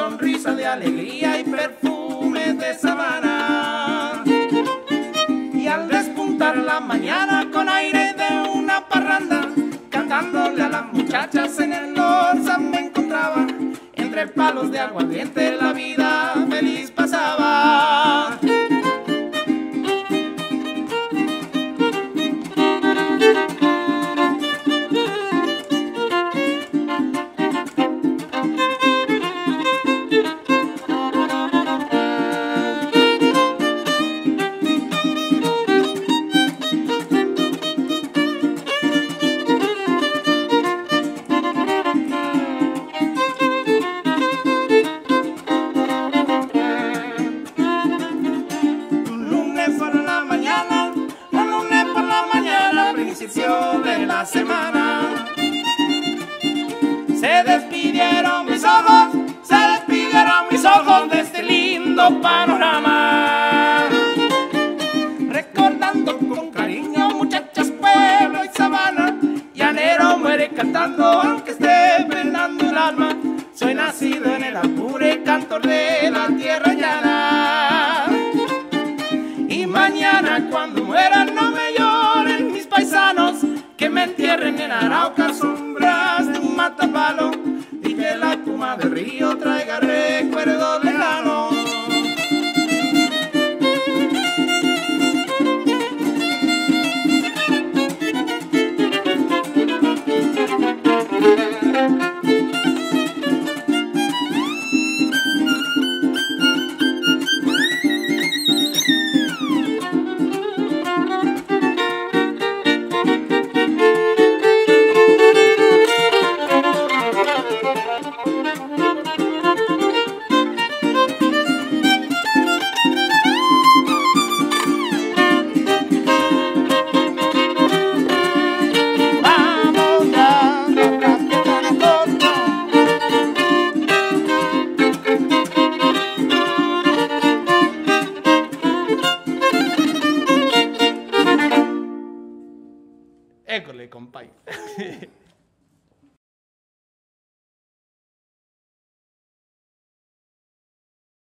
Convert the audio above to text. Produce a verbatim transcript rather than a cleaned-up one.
sonrisa de alegría y perfumes de sabana. Y al despuntar la mañana con aire de una parranda, cantándole a las muchachas en el Lorza me encontraba. Entre palos de aguardiente la vida feliz pasaba. De la semana se despidieron mis ojos, se despidieron mis ojos de este lindo panorama, recordando con cariño muchachas, pueblo y sabana. Llanero muere cantando aunque esté penando el alma. Soy nacido en el Apure, cantor de la tierra llana. Y mañana cuando muera no me lloren mis paisanos, que me entierren en Arauca, sombras de un matapalo, y que la espuma del río traiga recuerdos lejanos. École, compadre.